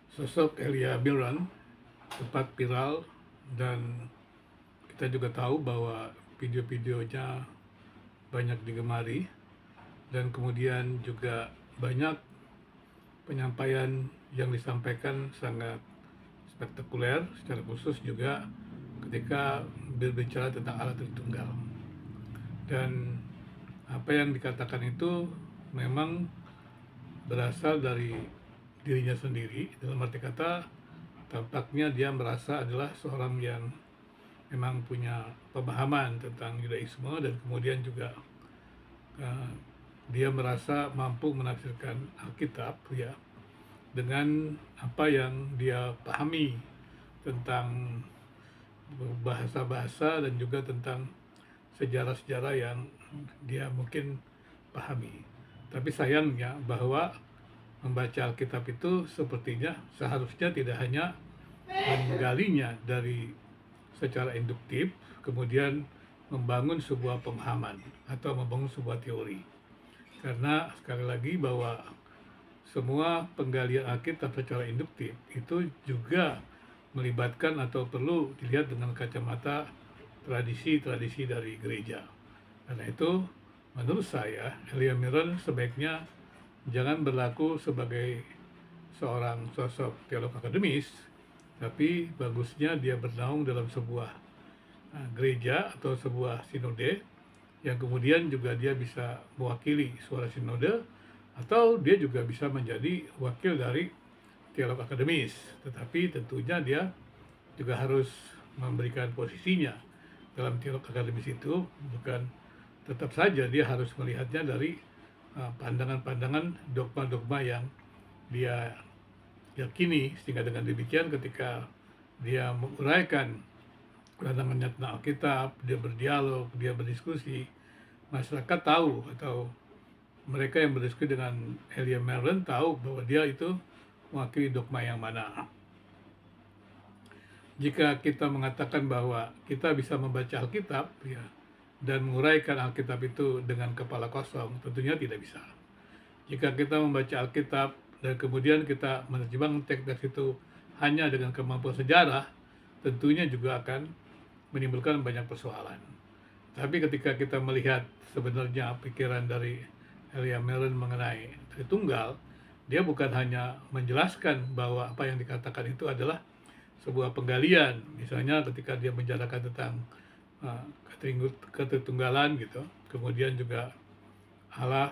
Sosok Elia Miron sempat viral dan kita juga tahu bahwa video-videonya banyak digemari dan kemudian juga banyak penyampaian yang disampaikan sangat spektakuler, secara khusus juga ketika berbicara tentang alat tunggal. Dan apa yang dikatakan itu memang berasal dari dirinya sendiri, dalam arti kata tampaknya dia merasa adalah seorang yang memang punya pemahaman tentang Yudaisme dan kemudian juga uh, dia merasa mampu menafsirkan Alkitab ya dengan apa yang dia pahami tentang bahasa-bahasa dan juga tentang sejarah-sejarah yang dia mungkin pahami. Tapi sayangnya bahwa membaca Alkitab itu sepertinya seharusnya tidak hanya menggalinya dari secara induktif, kemudian membangun sebuah pemahaman atau membangun sebuah teori. Karena sekali lagi bahwa semua penggalian Alkitab secara induktif itu juga melibatkan atau perlu dilihat dengan kacamata tradisi-tradisi dari gereja. Karena itu, menurut saya, Elia Miron sebaiknya jangan berlaku sebagai seorang sosok teolog akademis, tapi bagusnya dia bernaung dalam sebuah gereja atau sebuah sinode yang kemudian juga dia bisa mewakili suara sinode atau dia juga bisa menjadi wakil dari teolog akademis, tetapi tentunya dia juga harus memberikan posisinya dalam teolog akademis itu, bukan tetap saja dia harus melihatnya dari pandangan-pandangan dogma-dogma yang dia yakini, sehingga dengan demikian ketika dia menguraikan pandangannya tentang Alkitab, dia berdialog, dia berdiskusi, masyarakat tahu atau mereka yang berdiskusi dengan Elia Merlin tahu bahwa dia itu mewakili dogma yang mana. Jika kita mengatakan bahwa kita bisa membaca Alkitab ya, dan menguraikan Alkitab itu dengan kepala kosong, tentunya tidak bisa. Jika kita membaca Alkitab dan kemudian kita menerjemahkan teks-teks itu hanya dengan kemampuan sejarah, tentunya juga akan menimbulkan banyak persoalan. Tapi ketika kita melihat sebenarnya pikiran dari Elia Merlin mengenai Tritunggal, dia bukan hanya menjelaskan bahwa apa yang dikatakan itu adalah sebuah penggalian, misalnya ketika dia menjelaskan tentang uh, ketritunggalan gitu, kemudian juga Allah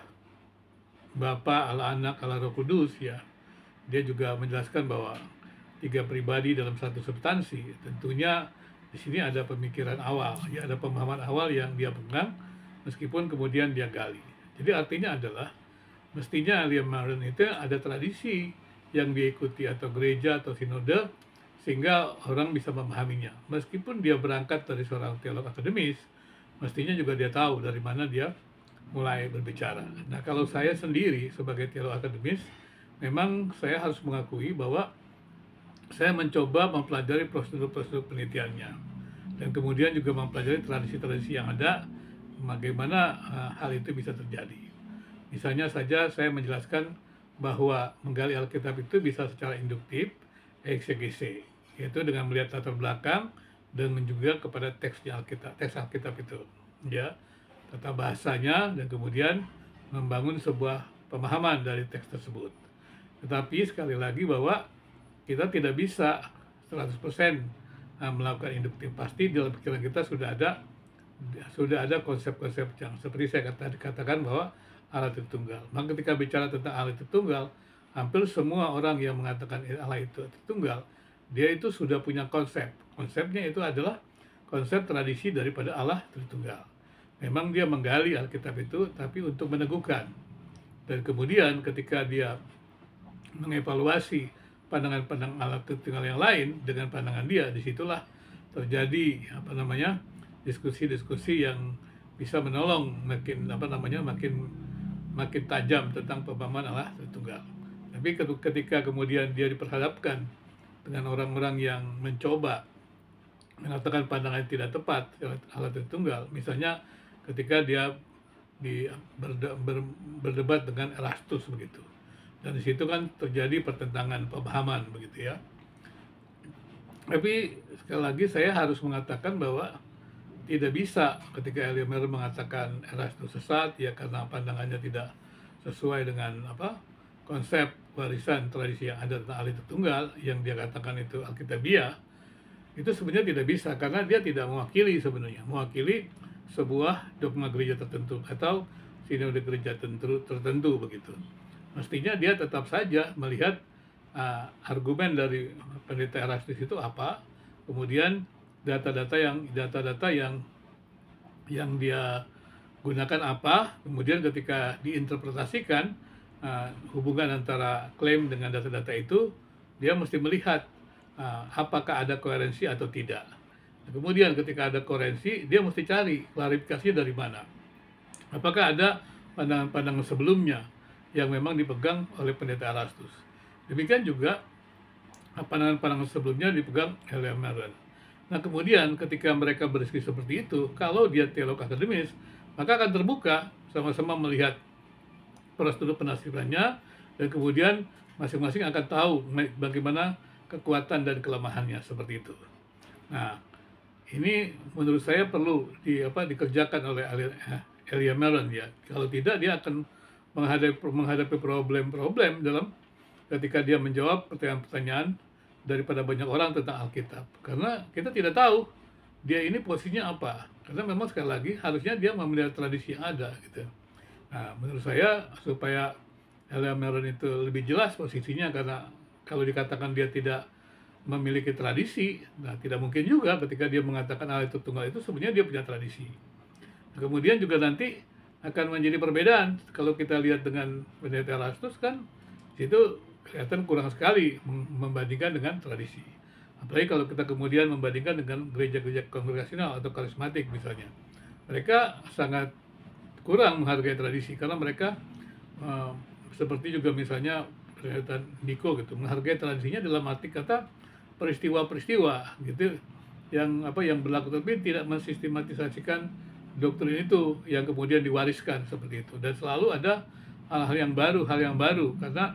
Bapa, Allah Anak, Allah Roh Kudus ya, dia juga menjelaskan bahwa tiga pribadi dalam satu substansi. Tentunya di sini ada pemikiran awal, ya ada pemahaman awal yang dia pegang, meskipun kemudian dia gali. Jadi artinya adalah mestinya Elia Maron itu ada tradisi yang diikuti atau gereja atau sinode sehingga orang bisa memahaminya. Meskipun dia berangkat dari seorang teolog akademis, mestinya juga dia tahu dari mana dia mulai berbicara. Nah, kalau saya sendiri sebagai teolog akademis, memang saya harus mengakui bahwa saya mencoba mempelajari prosedur-prosedur penelitiannya dan kemudian juga mempelajari tradisi-tradisi yang ada, bagaimana hal itu bisa terjadi. Misalnya saja saya menjelaskan bahwa menggali Alkitab itu bisa secara induktif, eksegese, yaitu dengan melihat latar belakang dan juga kepada teksnya Alkitab, teks Alkitab itu, ya, tata bahasanya dan kemudian membangun sebuah pemahaman dari teks tersebut. Tetapi sekali lagi bahwa kita tidak bisa 100% melakukan induktif. Pasti dalam pikiran kita sudah ada konsep-konsep yang seperti saya katakan bahwa Allah itu tunggal. Maka ketika bicara tentang Allah itu tunggal, hampir semua orang yang mengatakan Allah itu tunggal, dia itu sudah punya konsep. Konsepnya itu adalah konsep tradisi daripada Allah Tritunggal. Memang dia menggali Alkitab itu, tapi untuk meneguhkan. Dan kemudian ketika dia mengevaluasi pandangan-pandangan Allah Tritunggal yang lain dengan pandangan dia, disitulah terjadi diskusi-diskusi yang bisa menolong makin tajam tentang pemahaman Allah Tritunggal. Tapi ketika kemudian dia diperhadapkan dengan orang-orang yang mencoba mengatakan pandangan yang tidak tepat Allah Tritunggal, misalnya ketika dia berdebat dengan Erastus begitu, dan di situ kan terjadi pertentangan pemahaman begitu ya. Tapi sekali lagi saya harus mengatakan bahwa tidak bisa ketika Eliezer mengatakan Erastus sesat ya karena pandangannya tidak sesuai dengan konsep warisan tradisi yang ada tentang Allah Tritunggal yang dia katakan itu Alkitabiah. Itu sebenarnya tidak bisa karena dia tidak mewakili sebuah dogma gereja tertentu atau sinode gereja tertentu begitu. Mestinya dia tetap saja melihat argumen dari pendeta Erastus itu apa, kemudian data-data yang dia gunakan apa, kemudian ketika diinterpretasikan hubungan antara klaim dengan data-data itu, dia mesti melihat apakah ada koherensi atau tidak. Kemudian ketika ada koherensi, dia mesti cari klarifikasinya dari mana. Apakah ada pandangan-pandangan sebelumnya yang memang dipegang oleh pendeta Erastus. Demikian juga pandangan-pandangan sebelumnya dipegang Eliezer. Nah kemudian ketika mereka berdiskusi seperti itu, kalau dia teolog akademis, maka akan terbuka sama-sama melihat prosedur penafsirannya dan kemudian masing-masing akan tahu bagaimana kekuatan dan kelemahannya seperti itu. Nah, ini menurut saya perlu dikerjakan oleh Eliezer ya. Kalau tidak dia akan menghadapi problem-problem dalam ketika dia menjawab pertanyaan-pertanyaan daripada banyak orang tentang Alkitab. Karena kita tidak tahu dia ini posisinya apa. Karena memang sekali lagi harusnya dia memelihara tradisi yang ada gitu. Nah, menurut saya supaya Eliezer itu lebih jelas posisinya, karena kalau dikatakan dia tidak memiliki tradisi, nah tidak mungkin juga ketika dia mengatakan Allah itu tunggal itu sebenarnya dia punya tradisi. Nah, kemudian juga nanti akan menjadi perbedaan kalau kita lihat dengan pendeta Erastus kan itu kelihatan kurang sekali membandingkan dengan tradisi. Apalagi kalau kita kemudian membandingkan dengan gereja-gereja kongregasional atau karismatik misalnya. Mereka sangat kurang menghargai tradisi karena mereka seperti juga misalnya pernyataan Niko gitu, menghargai tradisinya dalam arti kata peristiwa-peristiwa gitu yang berlaku, tapi tidak mensistematisasikan doktrin itu yang kemudian diwariskan seperti itu. Dan selalu ada hal yang baru karena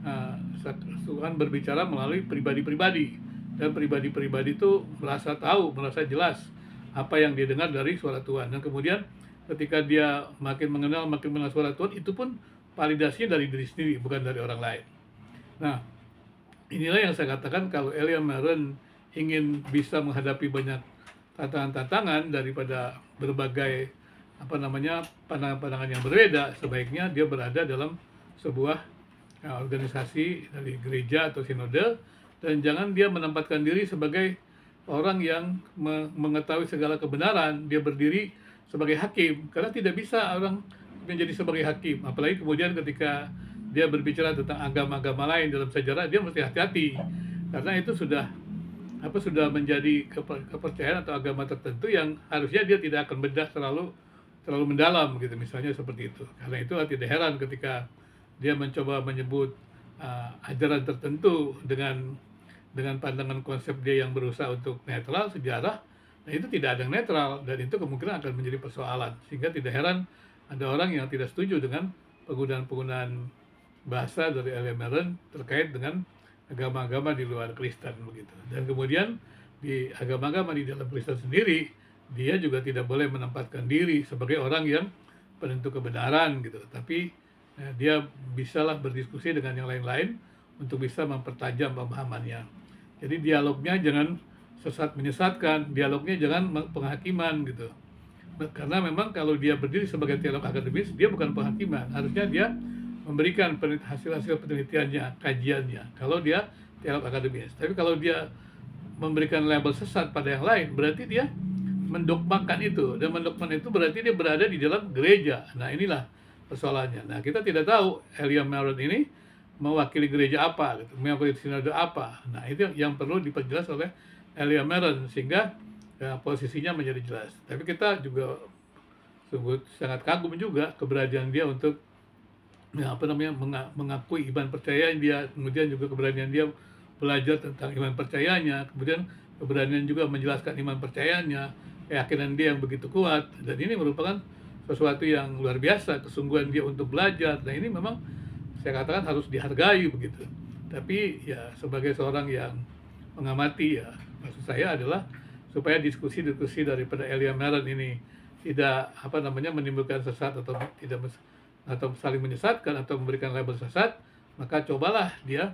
Tuhan berbicara melalui pribadi-pribadi dan pribadi-pribadi itu merasa jelas apa yang dia dengar dari suara Tuhan, dan kemudian ketika dia makin mengenal suara Tuhan, itu pun validasinya dari diri sendiri, bukan dari orang lain. Nah, inilah yang saya katakan kalau Eliezer ingin bisa menghadapi banyak tantangan-tantangan daripada berbagai pandangan-pandangan yang berbeda, sebaiknya dia berada dalam sebuah organisasi dari gereja atau sinode, dan jangan dia menempatkan diri sebagai orang yang mengetahui segala kebenaran. Dia berdiri sebagai hakim, karena tidak bisa orang menjadi sebagai hakim. Apalagi kemudian ketika dia berbicara tentang agama-agama lain dalam sejarah, dia mesti hati-hati karena itu sudah menjadi kepercayaan atau agama tertentu yang harusnya dia tidak akan bedah terlalu mendalam gitu, misalnya seperti itu. Karena itu tidak heran ketika dia mencoba menyebut ajaran tertentu dengan pandangan konsep dia yang berusaha untuk netral sejarah. Nah, itu tidak ada yang netral, dan itu kemungkinan akan menjadi persoalan, sehingga tidak heran ada orang yang tidak setuju dengan penggunaan bahasa dari Eliezer terkait dengan agama-agama di luar Kristen begitu. Dan kemudian di agama-agama di dalam Kristen sendiri, dia juga tidak boleh menempatkan diri sebagai orang yang penentu kebenaran gitu, tapi dia bisalah berdiskusi dengan yang lain-lain untuk bisa mempertajam pemahamannya. Jadi dialognya jangan sesat menyesatkan, dialognya jangan penghakiman gitu. Karena memang kalau dia berdiri sebagai teolog akademis, dia bukan penghakiman. Harusnya dia memberikan hasil-hasil penelitiannya, kajiannya, kalau dia teolog akademis. Tapi kalau dia memberikan label sesat pada yang lain, berarti dia mendogmakan itu. Dan mendogmakan itu berarti dia berada di dalam gereja. Nah, inilah persoalannya. Nah, kita tidak tahu Eliezer ini mewakili gereja apa, gitu, mewakili sinode apa. Nah, itu yang perlu diperjelas oleh Eliezer sehingga posisinya menjadi jelas. Tapi kita juga sangat kagum juga keberanian dia untuk mengakui iman percayaan dia, kemudian juga keberanian dia belajar tentang iman percayanya, kemudian keberanian juga menjelaskan iman percayanya, keyakinan dia yang begitu kuat. Dan ini merupakan sesuatu yang luar biasa, kesungguhan dia untuk belajar. Nah, ini memang saya katakan harus dihargai begitu. Tapi ya sebagai seorang yang mengamati ya, maksud saya adalah supaya diskusi-diskusi daripada Elia Meren ini tidak menimbulkan sesat atau tidak atau saling menyesatkan atau memberikan label sesat, maka cobalah dia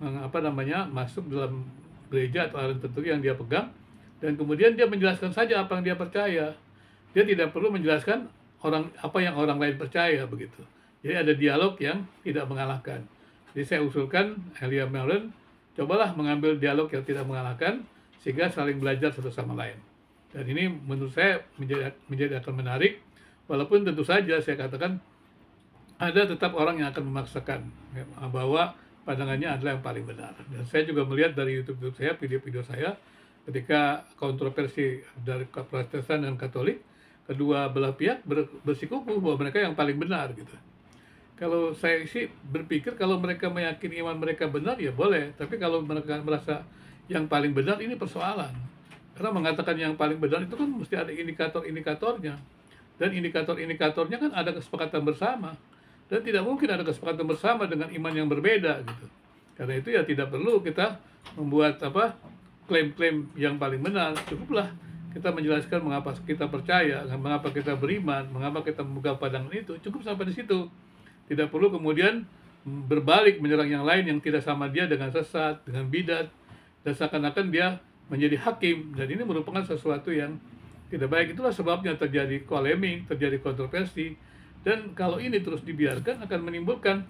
masuk dalam gereja atau aliran tertentu yang dia pegang, dan kemudian dia menjelaskan saja apa yang dia percaya. Dia tidak perlu menjelaskan apa yang orang lain percaya begitu. Jadi ada dialog yang tidak mengalahkan. Jadi saya usulkan Elia Meren, cobalah mengambil dialog yang tidak mengalahkan sehingga saling belajar satu sama lain. Dan ini menurut saya menjadi akan menarik, walaupun tentu saja saya katakan ada tetap orang yang akan memaksakan bahwa pandangannya adalah yang paling benar. Dan saya juga melihat dari YouTube saya, video-video saya, ketika kontroversi dari Protestan dan Katolik, kedua belah pihak bersikukuh bahwa mereka yang paling benar gitu. Kalau saya sih berpikir kalau mereka meyakini iman mereka benar ya boleh, tapi kalau mereka merasa yang paling benar ini persoalan. Karena mengatakan yang paling benar itu kan mesti ada indikator-indikatornya. Dan indikator-indikatornya kan ada kesepakatan bersama. Dan tidak mungkin ada kesepakatan bersama dengan iman yang berbeda gitu. Karena itu ya tidak perlu kita membuat klaim-klaim yang paling benar. Cukuplah kita menjelaskan mengapa kita percaya, mengapa kita beriman, mengapa kita memegang pandangan itu. Cukup sampai di situ. Tidak perlu kemudian berbalik menyerang yang lain yang tidak sama dia dengan sesat, dengan bidat, dan seakan-akan dia menjadi hakim. Dan ini merupakan sesuatu yang tidak baik. Itulah sebabnya terjadi polemik, terjadi kontroversi. Dan kalau ini terus dibiarkan akan menimbulkan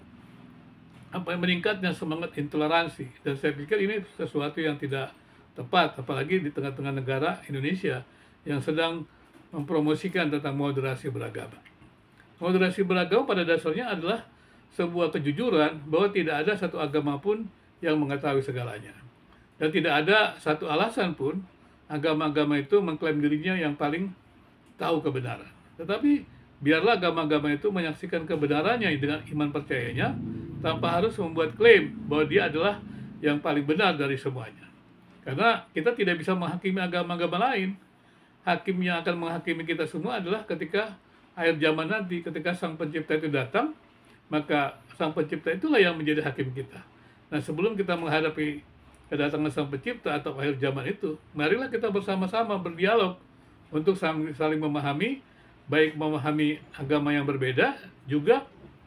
meningkatnya semangat intoleransi. Dan saya pikir ini sesuatu yang tidak tepat, apalagi di tengah-tengah negara Indonesia yang sedang mempromosikan tentang moderasi beragama. Moderasi beragama pada dasarnya adalah sebuah kejujuran bahwa tidak ada satu agama pun yang mengetahui segalanya. Dan tidak ada satu alasan pun agama-agama itu mengklaim dirinya yang paling tahu kebenaran. Tetapi biarlah agama-agama itu menyaksikan kebenarannya dengan iman percayanya tanpa harus membuat klaim bahwa dia adalah yang paling benar dari semuanya. Karena kita tidak bisa menghakimi agama-agama lain. Hakim yang akan menghakimi kita semua adalah ketika akhir zaman nanti, ketika Sang Pencipta itu datang, maka Sang Pencipta itulah yang menjadi hakim kita. Nah, sebelum kita menghadapi kedatangan Sang Pencipta atau akhir zaman itu, marilah kita bersama-sama berdialog untuk saling memahami, baik memahami agama yang berbeda, juga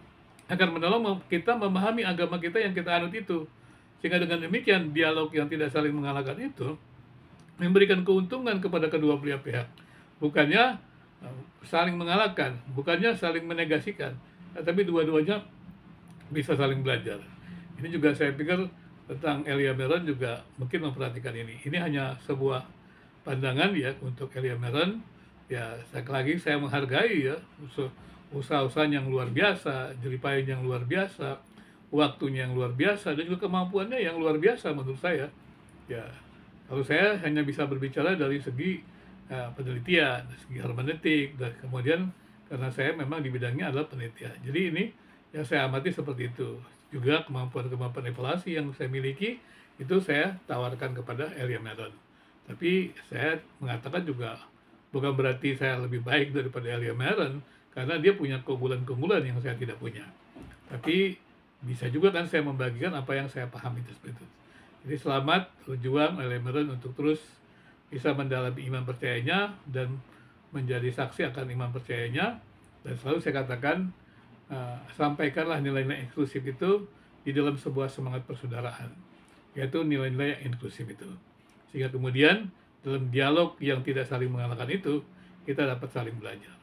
akan menolong kita memahami agama kita yang kita anut itu. Sehingga dengan demikian, dialog yang tidak saling mengalahkan itu memberikan keuntungan kepada kedua belah pihak. Bukannya saling mengalahkan, bukannya saling menegasikan, tapi dua-duanya bisa saling belajar. Ini juga saya pikir tentang Elia Meren juga mungkin memperhatikan ini. Ini hanya sebuah pandangan ya untuk Elia Meren. Ya, sekali lagi saya menghargai ya usaha-usaha yang luar biasa, jeripaya yang luar biasa, waktunya yang luar biasa, dan juga kemampuannya yang luar biasa menurut saya. Ya, kalau saya hanya bisa berbicara dari segi penelitian, segi hermeneutik, dan kemudian karena saya memang di bidangnya adalah penelitian. Jadi ini yang saya amati seperti itu. Juga kemampuan-kemampuan evaluasi yang saya miliki itu saya tawarkan kepada Elia Meren. Tapi saya mengatakan juga bukan berarti saya lebih baik daripada Elia Meren, karena dia punya keunggulan-keunggulan yang saya tidak punya. Tapi bisa juga kan saya membagikan apa yang saya pahami seperti itu. Jadi selamat berjuang Elia Meren untuk terus bisa mendalami iman percayanya dan menjadi saksi akan iman percayanya. Dan selalu saya katakan, sampaikanlah nilai-nilai inklusif itu di dalam sebuah semangat persaudaraan, yaitu nilai-nilai yang inklusif itu. Sehingga kemudian dalam dialog yang tidak saling mengalahkan itu, kita dapat saling belajar.